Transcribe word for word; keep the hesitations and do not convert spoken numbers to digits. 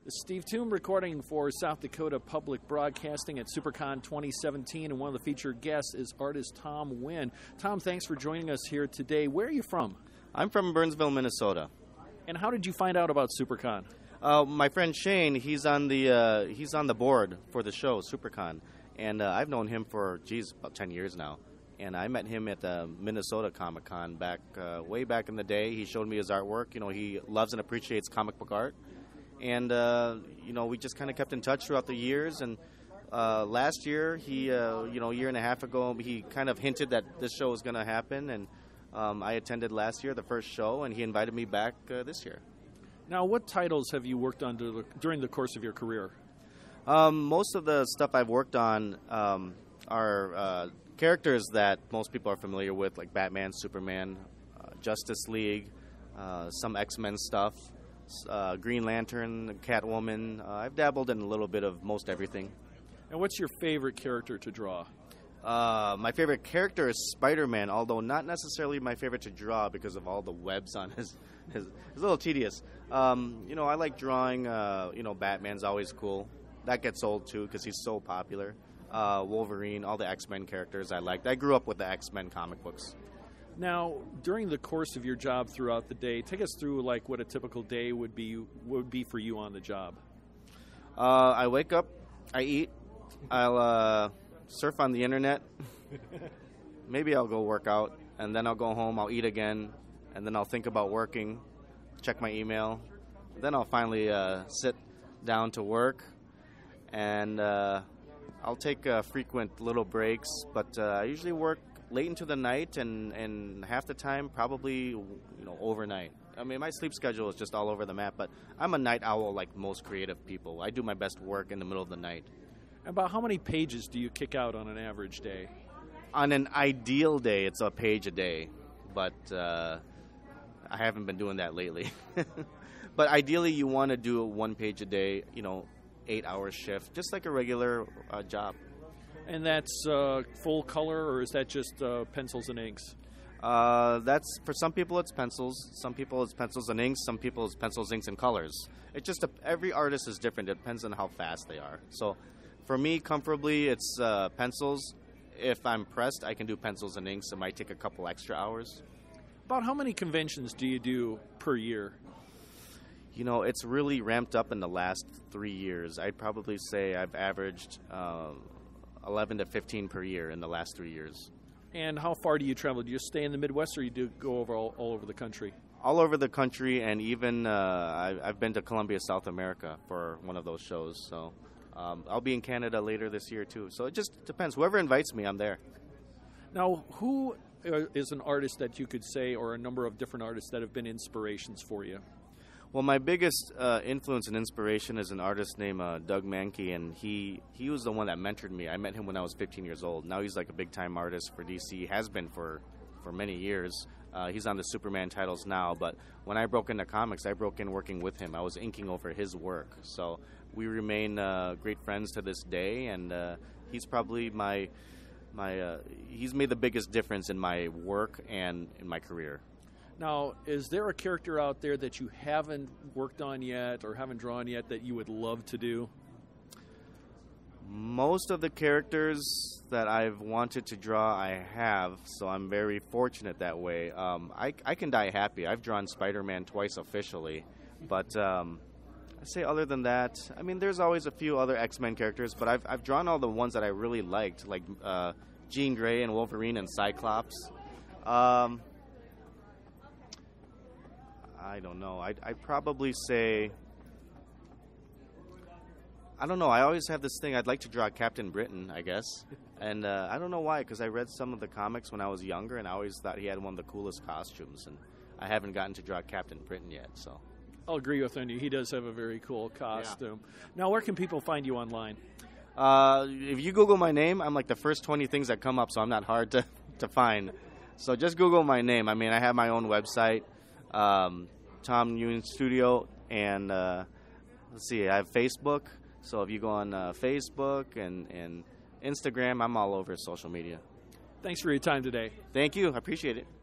Steve Toom recording for South Dakota Public Broadcasting at SuperCon twenty seventeen, and one of the featured guests is artist Tom Wynn. Tom, thanks for joining us here today. Where are you from? I'm from Burnsville, Minnesota. And how did you find out about SuperCon? Uh, my friend Shane, he's on the uh, he's on the board for the show SuperCon, and uh, I've known him for geez about ten years now. And I met him at the Minnesota Comic Con back uh, way back in the day. He showed me his artwork. You know, he loves and appreciates comic book art. And, uh, you know, we just kind of kept in touch throughout the years. And uh, last year, he, uh, you know, a year and a half ago, he kind of hinted that this show was going to happen. And um, I attended last year, the first show, and he invited me back uh, this year. Now, what titles have you worked on during the course of your career? Um, most of the stuff I've worked on um, are uh, characters that most people are familiar with, like Batman, Superman, uh, Justice League, uh, some X-Men stuff. Uh, Green Lantern, Catwoman. Uh, I've dabbled in a little bit of most everything. And what's your favorite character to draw? Uh, my favorite character is Spider-Man, although not necessarily my favorite to draw because of all the webs on his. his it's a little tedious. Um, you know, I like drawing. Uh, you know, Batman's always cool. That gets old too because he's so popular. Uh, Wolverine, all the X-Men characters I liked. I grew up with the X-Men comic books. Now, during the course of your job throughout the day, take us through like what a typical day would be would be for you on the job. Uh, I wake up, I eat, I'll uh, surf on the internet. Maybe I'll go work out, and then I'll go home. I'll eat again, and then I'll think about working, check my email. Then I'll finally uh, sit down to work, and uh, I'll take uh, frequent little breaks. But uh, I usually work late into the night, and, and half the time probably you know overnight. I mean, my sleep schedule is just all over the map, but I'm a night owl like most creative people. I do my best work in the middle of the night. About how many pages do you kick out on an average day? On an ideal day, it's a page a day, but uh, I haven't been doing that lately. But ideally, you want to do one page a day, you know, eight-hour shift, just like a regular uh, job. And that's uh, full color, or is that just uh, pencils and inks? Uh, that's for some people it's pencils, some people it's pencils and inks, some people it's pencils, inks, and colors. It just every artist is different. It depends on how fast they are. So, for me, comfortably, it's uh, pencils. If I'm pressed, I can do pencils and inks. It might take a couple extra hours. About how many conventions do you do per year? You know, it's really ramped up in the last three years. I'd probably say I've averaged Uh, eleven to fifteen per year in the last three years. And how far do you travel? Do you stay in the Midwest, or you do go over all, all over the country? All over the country, and even uh, I, I've been to Columbia, South America for one of those shows. So um, I'll be in Canada later this year too. So it just depends. Whoever invites me, I'm there. Now, who is an artist that you could say, or a number of different artists that have been inspirations for you? Well, my biggest uh, influence and inspiration is an artist named uh, Doug Mankey, and he, he was the one that mentored me. I met him when I was fifteen years old. Now he's like a big-time artist for D C, has been for, for many years. Uh, he's on the Superman titles now, but when I broke into comics, I broke in working with him. I was inking over his work. So we remain uh, great friends to this day, and uh, he's probably my, my uh, he's made the biggest difference in my work and in my career. Now, is there a character out there that you haven't worked on yet or haven't drawn yet that you would love to do? Most of the characters that I've wanted to draw, I have, so I'm very fortunate that way. Um, I, I can die happy. I've drawn Spider-Man twice officially, but um, I say other than that, I mean, there's always a few other X-Men characters, but I've, I've drawn all the ones that I really liked, like uh, Jean Grey and Wolverine and Cyclops. Um... I don't know. I'd, I'd probably say, I don't know. I always have this thing. I'd like to draw Captain Britain, I guess. And uh, I don't know why, because I read some of the comics when I was younger, and I always thought he had one of the coolest costumes. And I haven't gotten to draw Captain Britain yet, so. I'll agree with you. He does have a very cool costume. Yeah. Now, where can people find you online? Uh, if you Google my name, I'm like the first twenty things that come up, so I'm not hard to, to find. So just Google my name. I mean, I have my own website. Um, Tom Wynn Studio, and uh, let's see, I have Facebook. So if you go on uh, Facebook and, and Instagram, I'm all over social media. Thanks for your time today. Thank you. I appreciate it.